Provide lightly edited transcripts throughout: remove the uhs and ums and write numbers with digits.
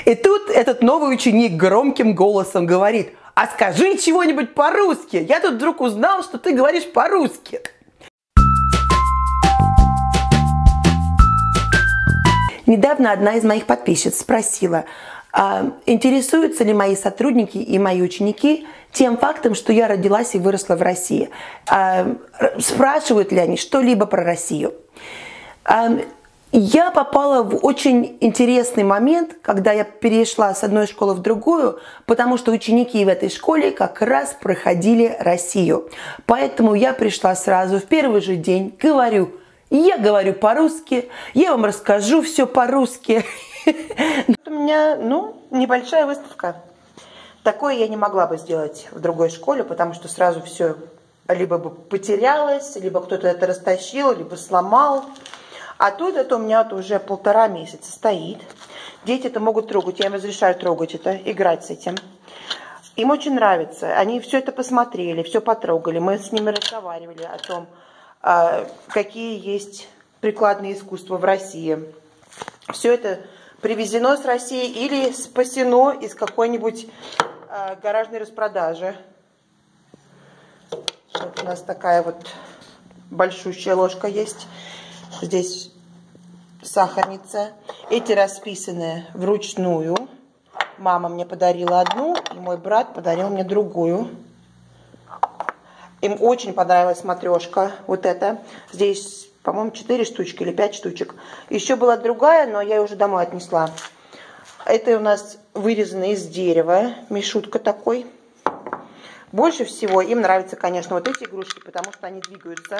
И тут этот новый ученик громким голосом говорит: а скажи чего-нибудь по-русски. Я тут вдруг узнал, что ты говоришь по-русски. Недавно одна из моих подписчиц спросила, интересуются ли мои сотрудники и мои ученики тем фактом, что я родилась и выросла в России. Спрашивают ли они что-либо про Россию. Я попала в очень интересный момент, когда я перешла с одной школы в другую, потому что ученики в этой школе как раз проходили Россию. Поэтому я пришла сразу в первый же день, я говорю по-русски, я вам расскажу все по-русски. У меня, небольшая выставка. Такое я не могла бы сделать в другой школе, потому что сразу все либо бы потерялось, либо кто-то это растащил, либо сломал. А тут это у меня уже 1,5 месяца стоит. Дети это могут трогать, я им разрешаю трогать это, играть с этим. Им очень нравится. Они все это посмотрели, все потрогали. Мы с ними разговаривали о том, какие есть прикладные искусства в России. Все это привезено с России или спасено из какой-нибудь гаражной распродажи. Вот у нас такая вот большущая ложка есть. Здесь сахарница. Эти расписаны вручную. Мама мне подарила одну, и мой брат подарил мне другую. Им очень понравилась матрешка. Вот эта. Здесь, по-моему, 4 штучки или 5 штучек. Еще была другая, но я ее уже домой отнесла. Это у нас вырезано из дерева. Мишутка такой. Больше всего им нравятся, конечно, вот эти игрушки, потому что они двигаются.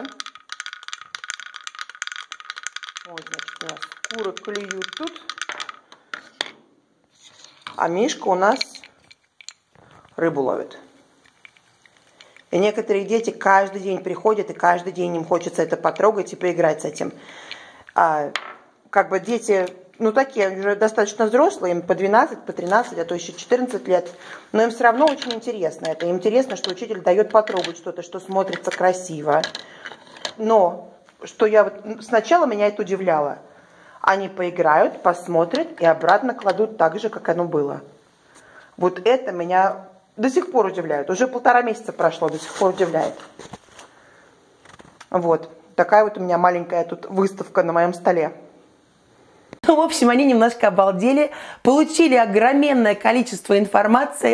Вот, значит, у нас куры клюют тут. А Мишка у нас рыбу ловит. И некоторые дети каждый день приходят, и каждый день им хочется это потрогать и поиграть с этим. Как бы дети, такие уже достаточно взрослые, им по 12, по 13, а то еще 14 лет. Но им все равно очень интересно это. Им интересно, что учитель дает потрогать что-то, что смотрится красиво. Но что сначала меня это удивляло. Они поиграют, посмотрят и обратно кладут так же, как оно было. Вот это меня до сих пор удивляет. Уже 1,5 месяца прошло, до сих пор удивляет. Вот. Такая вот у меня маленькая тут выставка на моем столе. В общем, они немножко обалдели, получили огроменное количество информации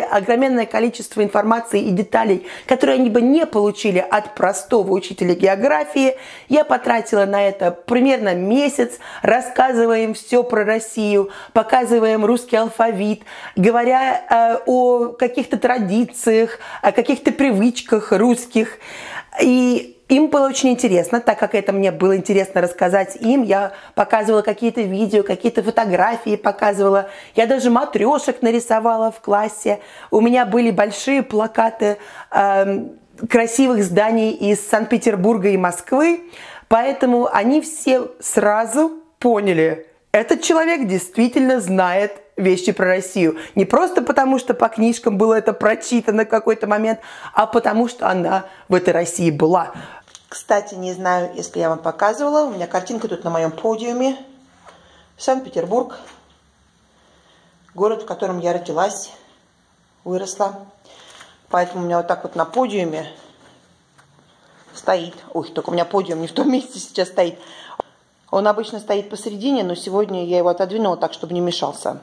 и деталей, которые они бы не получили от простого учителя географии. Я потратила на это примерно месяц, рассказывая им все про Россию, показывая им русский алфавит, говоря о каких-то традициях, о каких-то привычках русских. И им было очень интересно, так как это мне было интересно рассказать им. Я показывала какие-то видео, какие-то фотографии показывала. Я даже матрешек нарисовала в классе. У меня были большие плакаты красивых зданий из Санкт-Петербурга и Москвы. Поэтому они все сразу поняли, этот человек действительно знает вещи про Россию. Не просто потому, что по книжкам было это прочитано в какой-то момент, а потому, что она в этой России была. Кстати, не знаю, если я вам показывала, у меня картинка тут на моем подиуме. Санкт-Петербург, город, в котором я родилась, выросла. Поэтому у меня вот так вот на подиуме стоит. Ой, только у меня подиум не в том месте сейчас стоит. Он обычно стоит посередине, но сегодня я его отодвинула так, чтобы не мешался.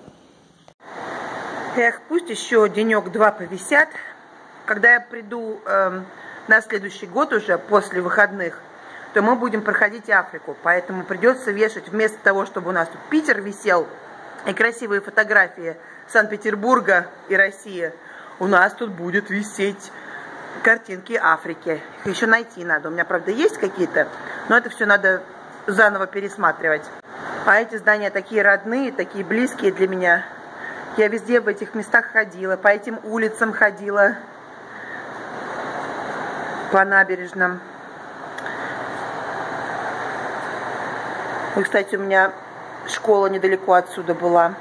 Эх, пусть еще денек-два повисят. Когда я приду на следующий год уже, после выходных, то мы будем проходить Африку. Поэтому придется вешать, вместо того, чтобы у нас тут Питер висел, и красивые фотографии Санкт-Петербурга и России, у нас тут будет висеть картинки Африки. Их еще найти надо. У меня, правда, есть какие-то, но это все надо заново пересматривать. А эти здания такие родные, такие близкие для меня. Я везде в этих местах ходила, по этим улицам ходила, по набережным. И, кстати, у меня школа недалеко отсюда была.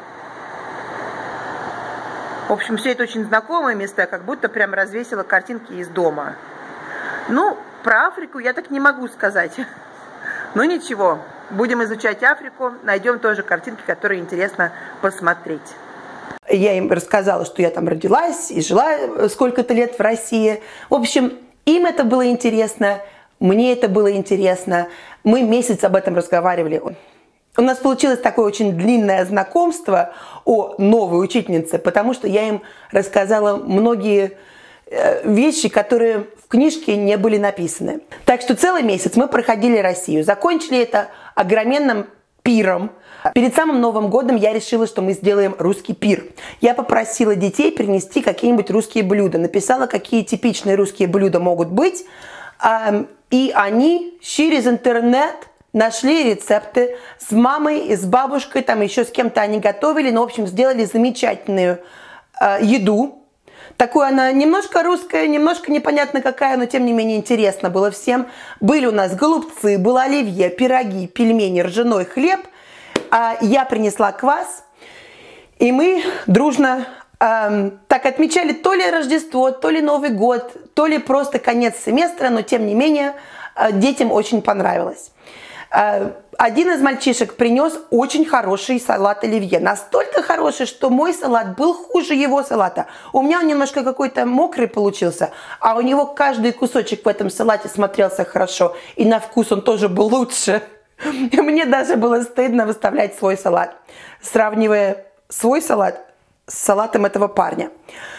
В общем, все это очень знакомые места, как будто прям развесила картинки из дома. Про Африку я так не могу сказать. Но ничего, будем изучать Африку, найдем тоже картинки, которые интересно посмотреть. Я им рассказала, что я там родилась и жила сколько-то лет в России. В общем, им это было интересно, мне это было интересно. Мы месяц об этом разговаривали. У нас получилось такое очень длинное знакомство о новой учительнице, потому что я им рассказала многие вещи, которые в книжке не были написаны. Так что целый месяц мы проходили Россию. Закончили это огроменным пиром. Перед самым Новым годом я решила, что мы сделаем русский пир. Я попросила детей принести какие-нибудь русские блюда. Написала, какие типичные русские блюда могут быть. И они через интернет нашли рецепты. С мамой и с бабушкой, там еще с кем-то они готовили. Но, в общем, сделали замечательную еду. Такую она немножко русская, немножко непонятно какая, но тем не менее интересно было всем. Были у нас голубцы, было оливье, пироги, пельмени, ржаной хлеб. Я принесла квас, и мы дружно так отмечали то ли Рождество, то ли Новый год, то ли просто конец семестра, но тем не менее детям очень понравилось. Один из мальчишек принес очень хороший салат оливье. Настолько хороший, что мой салат был хуже его салата. У меня он немножко какой-то мокрый получился, а у него каждый кусочек в этом салате смотрелся хорошо. И на вкус он тоже был лучше. Мне даже было стыдно выставлять свой салат, сравнивая свой салат с салатом этого парня.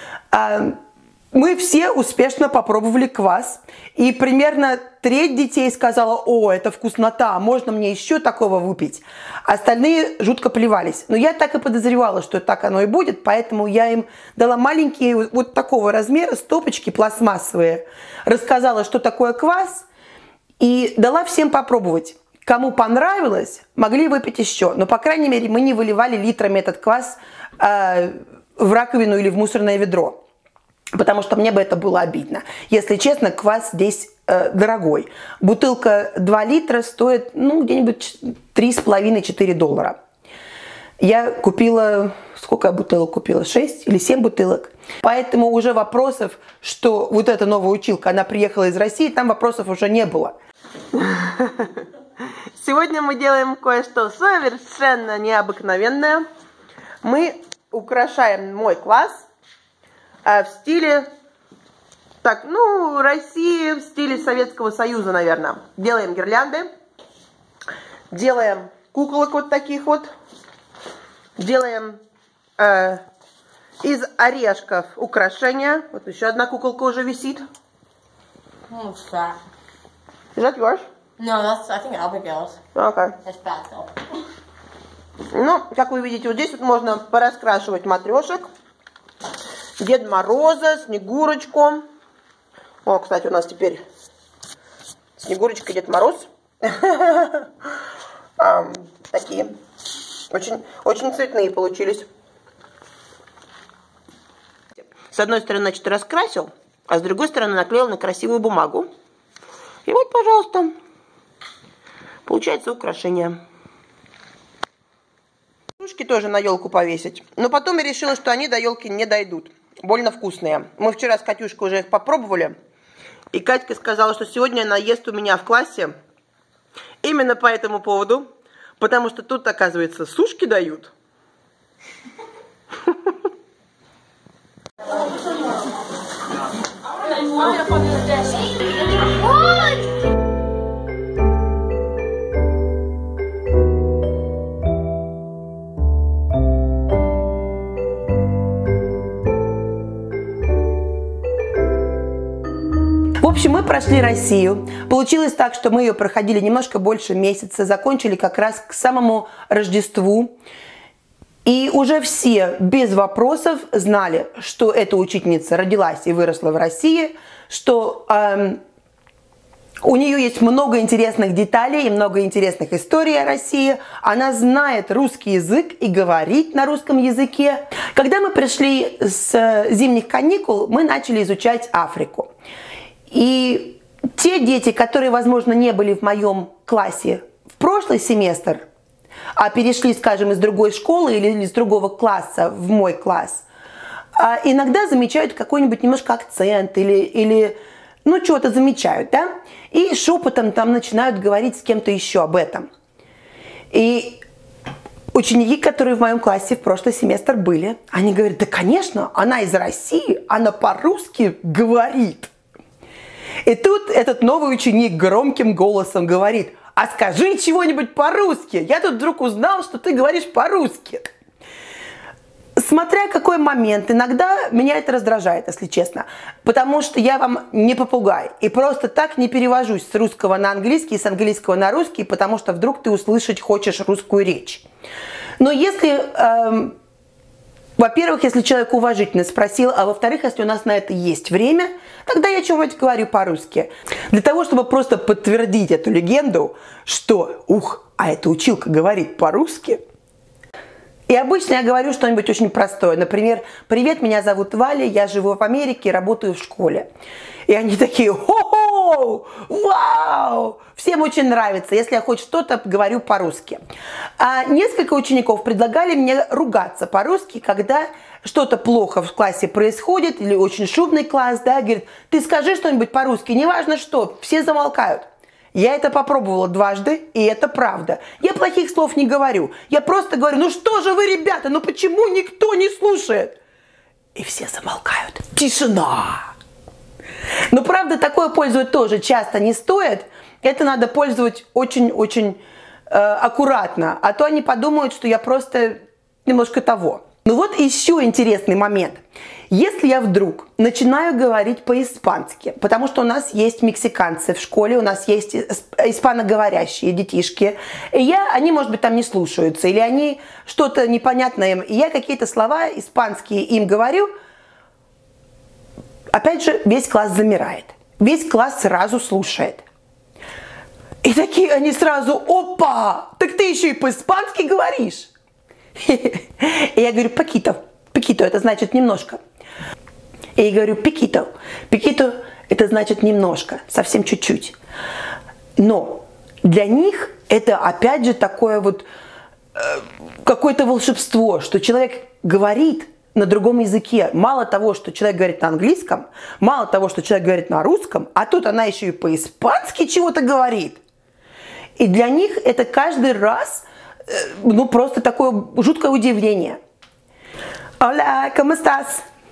Мы все успешно попробовали квас, и примерно треть детей сказала: «О, это вкуснота, можно мне еще такого выпить?» Остальные жутко плевались. Но я так и подозревала, что так оно и будет, поэтому я им дала маленькие вот такого размера стопочки пластмассовые, рассказала, что такое квас, и дала всем попробовать. Кому понравилось, могли выпить еще, но, по крайней мере, мы не выливали литрами этот квас в раковину или в мусорное ведро. Потому что мне бы это было обидно. Если честно, квас здесь дорогой. Бутылка 2 литра стоит где-нибудь 3,5-4 доллара. Я купила, сколько я бутылок купила? 6 или 7 бутылок. Поэтому уже вопросов, что вот эта новая училка, она приехала из России, там вопросов уже не было. Сегодня мы делаем кое-что совершенно необыкновенное. Мы украшаем мой квас в стиле, России, в стиле Советского Союза, наверное. Делаем гирлянды, делаем куколок вот таких вот, делаем из орешков украшения. Вот еще одна куколка уже висит. What's that? Is that yours? No, I think Abigail's. Okay. That's bad though. Ну, как вы видите, вот здесь вот можно пораскрашивать матрешек, Деда Мороза, Снегурочку. О, кстати, у нас теперь Снегурочка и Дед Мороз. Такие. Очень цветные получились. С одной стороны, значит, раскрасил, а с другой стороны наклеил на красивую бумагу. И вот, пожалуйста, получается украшение. Игрушки тоже на елку повесить. Но потом я решила, что они до елки не дойдут. Больно вкусные. Мы вчера с Катюшкой уже их попробовали. И Катька сказала, что сегодня она ест у меня в классе. Именно по этому поводу. Потому что тут, оказывается, сушки дают. В общем, мы прошли Россию. Получилось так, что мы ее проходили немножко больше месяца, закончили как раз к самому Рождеству. И уже все без вопросов знали, что эта учительница родилась и выросла в России, что у нее есть много интересных деталей и много интересных историй о России. Она знает русский язык и говорит на русском языке. Когда мы пришли с зимних каникул, мы начали изучать Африку. И те дети, которые, возможно, не были в моем классе в прошлый семестр, а перешли, скажем, из другой школы или из другого класса в мой класс, иногда замечают какой-нибудь немножко акцент или что-то замечают, да? И шепотом там начинают говорить с кем-то еще об этом. И Ученики, которые в моем классе в прошлый семестр были, они говорят: да, конечно, она из России, она по-русски говорит. И тут этот новый ученик громким голосом говорит: а скажи чего-нибудь по-русски, я тут вдруг узнал, что ты говоришь по-русски. Смотря какой момент, иногда меня это раздражает, если честно, потому что я вам не попугай и просто так не перевожусь с русского на английский, с английского на русский, потому что вдруг ты услышать хочешь русскую речь. Но если, во-первых, если человек уважительно спросил, а во-вторых, если у нас на это есть время, тогда я чего-нибудь говорю по-русски. Для того, чтобы просто подтвердить эту легенду, что, а эта училка говорит по-русски. И обычно я говорю что-нибудь очень простое. Например: привет, меня зовут Валя, я живу в Америке, работаю в школе. И они такие: хо-хо, вау! Всем очень нравится, если я хоть что-то говорю по-русски. А несколько учеников предлагали мне ругаться по-русски, когда что-то плохо в классе происходит, или очень шумный класс, да, говорит: ты скажи что-нибудь по-русски, неважно что, все замолкают. Я это попробовала дважды, и это правда. Я плохих слов не говорю. Я просто говорю: ну что же вы, ребята, ну почему никто не слушает? И все замолкают. Тишина. Но правда, такое пользовать тоже часто не стоит. Это надо пользовать очень-очень аккуратно. А то они подумают, что я просто немножко того. Ну вот еще интересный момент. Если я вдруг начинаю говорить по-испански, потому что у нас есть мексиканцы в школе, у нас есть испаноговорящие детишки, и они, может быть, там не слушаются, или они что-то непонятное им, и я какие-то слова испанские им говорю, опять же, весь класс замирает, весь класс сразу слушает. И такие они сразу: опа, так ты еще и по-испански говоришь? И я говорю: пакито, пакито, это значит немножко. И я говорю: пикито. Пикито это значит немножко, совсем чуть-чуть. Но для них это опять же такое вот какое-то волшебство, что человек говорит на другом языке. Мало того, что человек говорит на английском, мало того, что человек говорит на русском, а тут она еще и по-испански чего-то говорит. И для них это каждый раз, ну, просто такое жуткое удивление. Hola, ¿cómo estás?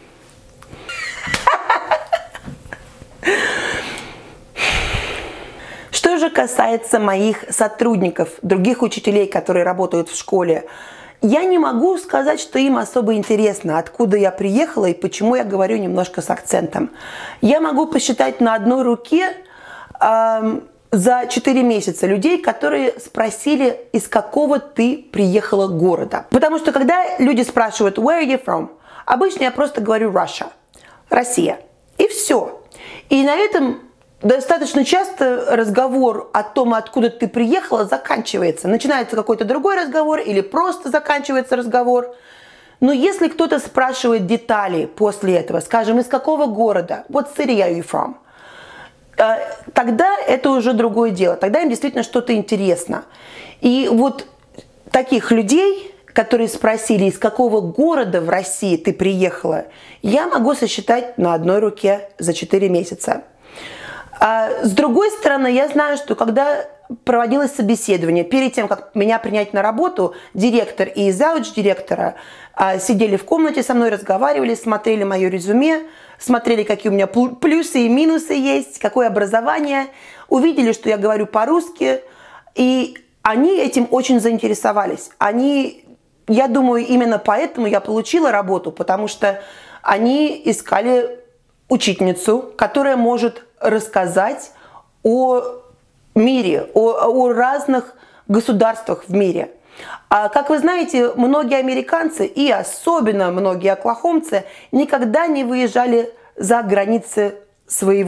Что же касается моих сотрудников, других учителей, которые работают в школе, я не могу сказать, что им особо интересно, откуда я приехала и почему я говорю немножко с акцентом. Я могу посчитать на одной руке за 4 месяца людей, которые спросили, из какого ты приехала города. Потому что когда люди спрашивают «Where are you from?», обычно я просто говорю «Russia», «Россия». И все. И на этом достаточно часто разговор о том, откуда ты приехала, заканчивается. Начинается какой-то другой разговор или просто заканчивается разговор. Но если кто-то спрашивает детали после этого, скажем, из какого города, what city are you from? Тогда это уже другое дело. Тогда им действительно что-то интересно. И вот таких людей, которые спросили, из какого города в России ты приехала, я могу сосчитать на одной руке за 4 месяца. А с другой стороны, я знаю, что когда проводилось собеседование, перед тем, как меня принять на работу, директор и зауч директора сидели в комнате со мной, разговаривали, смотрели мое резюме, смотрели, какие у меня плюсы и минусы есть, какое образование, увидели, что я говорю по-русски, и они этим очень заинтересовались. Я думаю, именно поэтому я получила работу, потому что они искали учительницу, которая может рассказать о мире, о разных государствах в мире. А как вы знаете, многие американцы и особенно многие оклахомцы никогда не выезжали за границы своей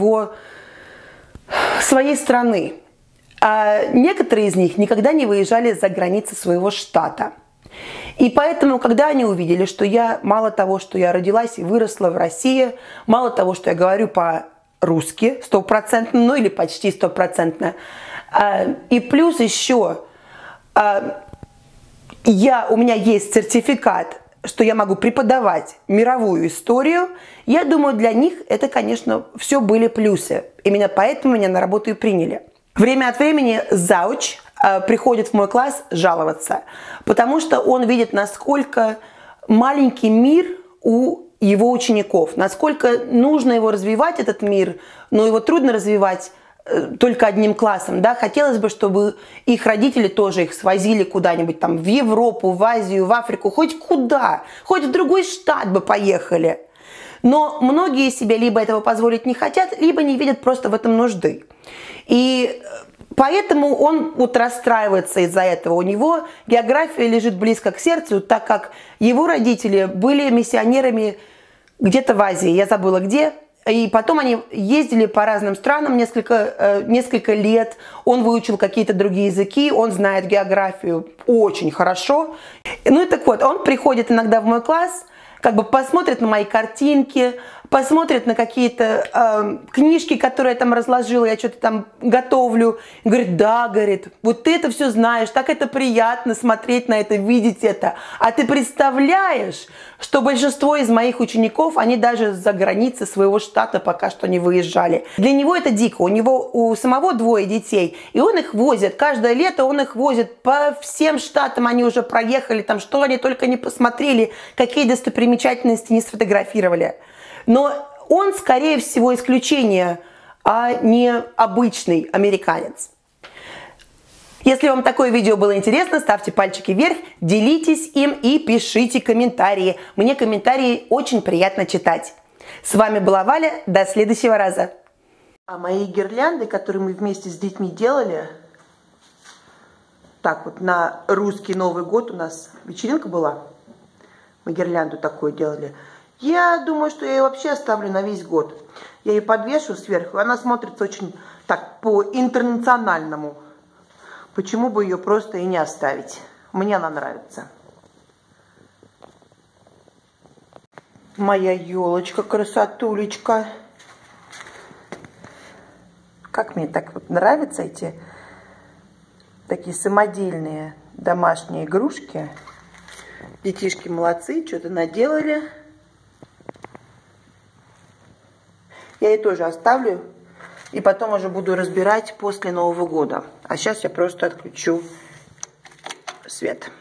страны. А некоторые из них никогда не выезжали за границы своего штата. И поэтому, когда они увидели, что я, мало того, что я родилась и выросла в России, мало того, что я говорю по-русски 100%, ну или почти 100%, и плюс еще у меня есть сертификат, что я могу преподавать мировую историю, я думаю, для них это, конечно, все были плюсы. Именно поэтому меня на работу и приняли. Время от времени зауч приходит в мой класс жаловаться, потому что он видит, насколько маленький мир у его учеников, насколько нужно его развивать, этот мир, но его трудно развивать только одним классом, да, хотелось бы, чтобы их родители тоже их свозили куда-нибудь там в Европу, в Азию, в Африку, хоть куда, хоть в другой штат бы поехали. Но многие себе либо этого позволить не хотят, либо не видят просто в этом нужды. И поэтому он вот расстраивается из-за этого. У него география лежит близко к сердцу, так как его родители были миссионерами где-то в Азии, я забыла где. И потом они ездили по разным странам несколько лет. Он выучил какие-то другие языки, он знает географию очень хорошо. Ну и так вот, он приходит иногда в мой класс, как бы посмотрит на мои картинки, посмотрит на какие-то книжки, которые я там разложила, я что-то там готовлю. И говорит, да, говорит, вот ты это все знаешь, так это приятно смотреть на это, видеть это. А ты представляешь, что большинство из моих учеников, они даже за границы своего штата пока что не выезжали. Для него это дико, у самого 2 детей, и он их возит, каждое лето он их возит по всем штатам, они уже проехали, там что они только не посмотрели, какие достопримечательности не сфотографировали. Но он, скорее всего, исключение, а не обычный американец. Если вам такое видео было интересно, ставьте пальчики вверх, делитесь им и пишите комментарии. Мне комментарии очень приятно читать. С вами была Валя, до следующего раза. А мои гирлянды, которые мы вместе с детьми делали, так вот на русский Новый год у нас вечеринка была, мы гирлянду такую делали. Я думаю, что я ее вообще оставлю на весь год. Я ее подвешу сверху, она смотрится очень так по-интернациональному. Почему бы ее просто и не оставить? Мне она нравится. Моя елочка, красотулечка. Как мне так вот нравятся эти такие самодельные домашние игрушки. Детишки молодцы, что-то наделали. Я ее тоже оставлю и потом уже буду разбирать после Нового года. А сейчас я просто отключу свет.